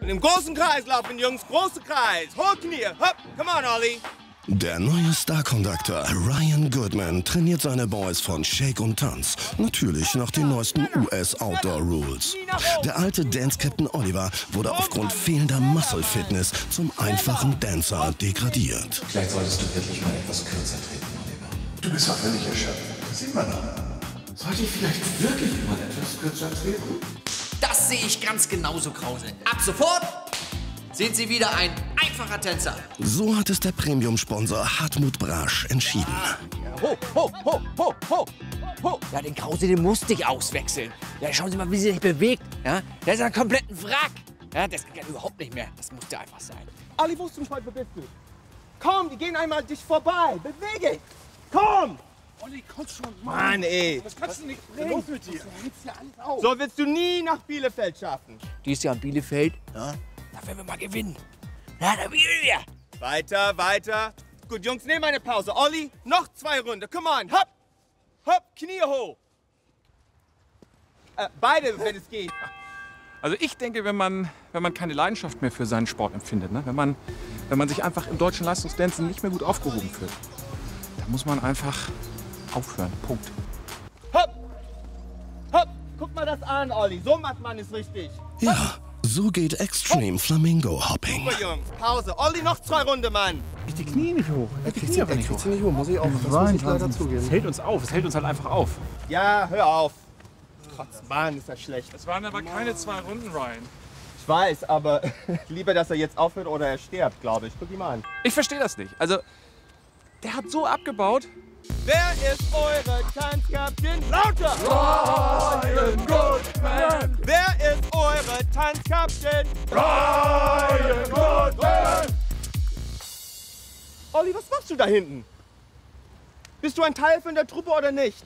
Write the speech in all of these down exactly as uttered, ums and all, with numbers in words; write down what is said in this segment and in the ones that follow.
im großen Kreis laufen, Jungs, großer Kreis. Hohe Knie, hopp, come on, Olli. Der neue Star-Conductor Ryan Goodman trainiert seine Boys von Shake und Tanz. Natürlich nach den neuesten U S-Outdoor-Rules. Der alte Dance-Captain Oliver wurde aufgrund fehlender Muscle-Fitness zum einfachen Dancer degradiert. Vielleicht solltest du wirklich mal etwas kürzer treten, Oliver. Du bist doch völlig erschöpft. Das sieht man doch. Sollte ich vielleicht wirklich mal etwas kürzer treten? Das sehe ich ganz genauso, Krause. Ab sofort sind Sie wieder ein einfacher Tänzer. So hat es der Premium-Sponsor Hartmut Brasch entschieden. Ho, ho, ho, ho, ho, ho. Ja, den Krause, den musste ich auswechseln. Ja, schauen Sie mal, wie sie sich bewegt. Ja, der ist ein kompletten Wrack. Ja, das geht ja überhaupt nicht mehr. Das musste einfach sein. Olli, wo zum Teufel bist du? Komm, die gehen einmal dich vorbei. Bewege dich. Komm. Olli, komm schon, Mann, ey. Das kannst du nicht bringen. Was ist los mit dir? Du hältst ja alles auf. So willst du nie nach Bielefeld schaffen. Dies Jahr in Bielefeld, ja, da werden wir mal gewinnen. Ja, da gewinnen wir. Weiter, weiter. Gut, Jungs, nehmen eine Pause. Olli, noch zwei Runden. Come on, hopp. Hopp, Knie hoch. Äh, beide, wenn es geht. Also ich denke, wenn man, wenn man keine Leidenschaft mehr für seinen Sport empfindet, ne? wenn, man, wenn man sich einfach im deutschen Leistungsdancen nicht mehr gut aufgehoben fühlt, dann muss man einfach aufhören. Punkt. Hopp! Hopp! Guck mal das an, Olli. So macht man es richtig. Ja, so geht Extreme Flamingo Hopping. Super, Jungs. Pause. Olli, noch zwei Runden, Mann. Ich die Knie nicht hoch. Er kriegt sie nicht hoch. nicht hoch, muss ich auch. Das muss ich leider zugeben. Es hält uns auf. Es hält uns halt einfach auf. Ja, hör auf. Trotz Mann, ist das schlecht. Es waren aber keine zwei Runden, Ryan. Ich weiß, aber lieber, dass er jetzt aufhört oder er stirbt, glaube ich. Guck ihn mal an. Ich verstehe das nicht. Also, der hat so abgebaut. Wer ist eure Tanzkapitän? Lauter! Ryan Goodman! Wer ist eure Tanzkapitän? Ryan Goodman! Olli, was machst du da hinten? Bist du ein Teil von der Truppe oder nicht?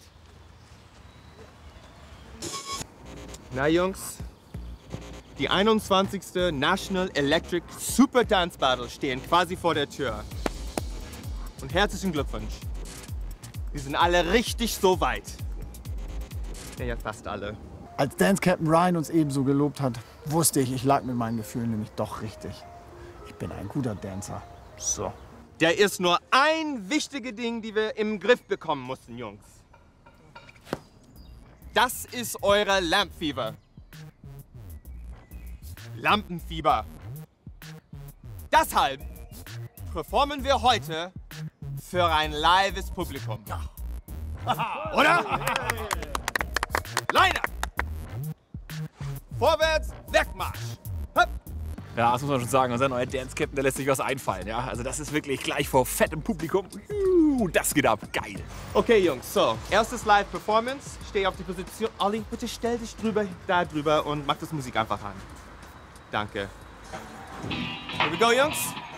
Na, Jungs, die einundzwanzigste National Electric Super Dance Battle stehen quasi vor der Tür. Und herzlichen Glückwunsch. Wir sind alle richtig so weit. Ja, ja, fast alle. Als Dance Captain Ryan uns ebenso gelobt hat, wusste ich, ich lag mit meinen Gefühlen nämlich doch richtig. Ich bin ein guter Dancer. So. Der ist nur ein wichtiges Ding, die wir im Griff bekommen mussten, Jungs. Das ist eure Lampfieber. Lampenfieber. Deshalb performen wir heute für ein lives Publikum. Oder? Leider! Vorwärts, Wegmarsch! Hopp. Ja, das muss man schon sagen. Unser neuer Dance-Captain, der lässt sich was einfallen. Ja? Also das ist wirklich gleich vor fettem Publikum. Uh, das geht ab. Geil. Okay, Jungs, so. Erstes Live-Performance. Steh auf die Position. Olli, bitte stell dich drüber, da drüber und mach das Musik einfach an. Danke. Here we go, Jungs.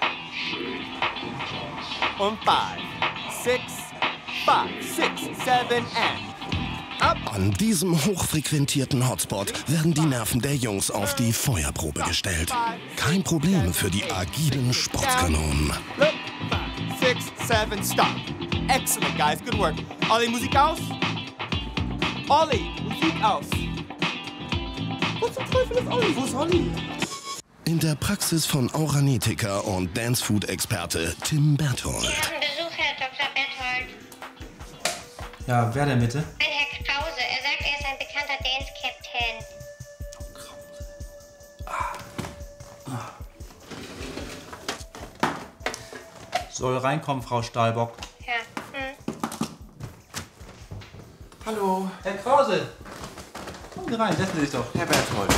Und five, six, five, six, seven, and up. An diesem hochfrequentierten Hotspot werden die Nerven der Jungs auf die Feuerprobe gestellt. Kein Problem für die agilen Sportkanonen. Look, five, six, seven, stop. Excellent, guys. Good work. Olli, Musik aus. Olli, Musik aus. Wo zum Teufel ist Olli? Wo ist Olli? In der Praxis von Auranetiker und Dance-Food-Experte Tim Berthold. Wir haben Besuch, Herr Doktor Berthold. Ja, wer denn bitte? Ein Herr Krause. Er sagt, er ist ein bekannter Dance-Captain. Soll reinkommen, Frau Stahlbock. Ja. Hm. Hallo. Herr Krause. Kommen Sie rein, setzen Sie sich doch. Herr Berthold.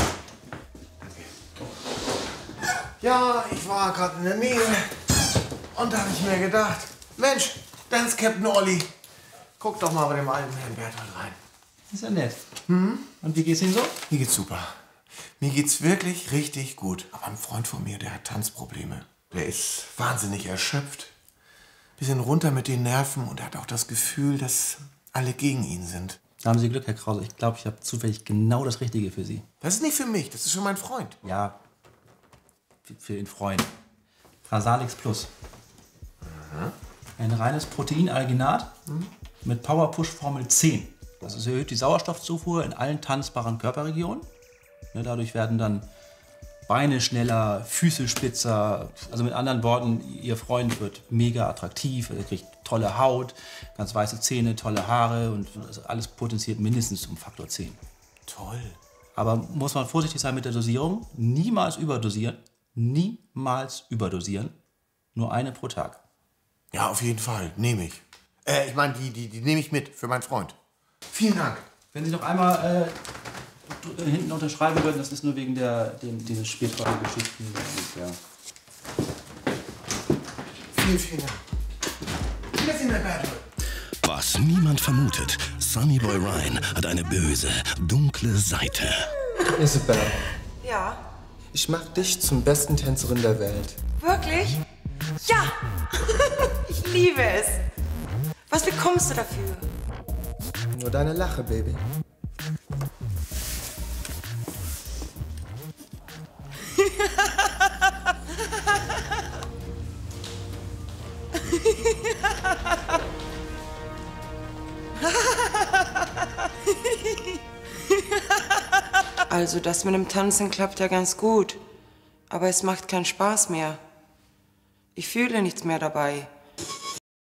Ja, ich war gerade in der Nähe und da habe ich mir gedacht, Mensch, Dance Captain Olli, guck doch mal bei dem alten Herrn Berthold rein. Ist ja nett. Hm? Und wie geht's Ihnen so? Mir geht's super. Mir geht's wirklich richtig gut. Aber ein Freund von mir, der hat Tanzprobleme. Der ist wahnsinnig erschöpft. Bisschen runter mit den Nerven und er hat auch das Gefühl, dass alle gegen ihn sind. Da haben Sie Glück, Herr Krause. Ich glaube, ich habe zufällig genau das Richtige für Sie. Das ist nicht für mich, das ist für meinen Freund. Ja, für, für den Freund. Trasalix Plus. Mhm. Ein reines Proteinalginat mhm. mit Power Push Formel zehn. Das erhöht die Sauerstoffzufuhr in allen tanzbaren Körperregionen. Dadurch werden dann Beine schneller, Füße spitzer. Also mit anderen Worten, ihr Freund wird mega attraktiv, er kriegt tolle Haut, ganz weiße Zähne, tolle Haare und also alles potenziert mindestens um Faktor zehn. Toll. Aber muss man vorsichtig sein mit der Dosierung. Niemals überdosieren. Niemals überdosieren. Nur eine pro Tag. Ja, auf jeden Fall. Nehme ich. Äh, ich meine, die, die, die nehme ich mit für meinen Freund. Vielen Dank. Wenn Sie noch einmal äh, hinten unterschreiben würden, das ist nur wegen der den, den späteren Geschichten. Ja. Vielen, vielen Dank. Wiedersehen, Herr Bertel. Was niemand vermutet, Sunnyboy Ryan hat eine böse, dunkle Seite. Isabel, Ja, ich mach dich zum besten Tänzerin der Welt. wirklich? Ja! Ich liebe es. Was bekommst du dafür? Nur deine Lache, Baby. Also das mit dem Tanzen klappt ja ganz gut. Aber es macht keinen Spaß mehr. Ich fühle nichts mehr dabei.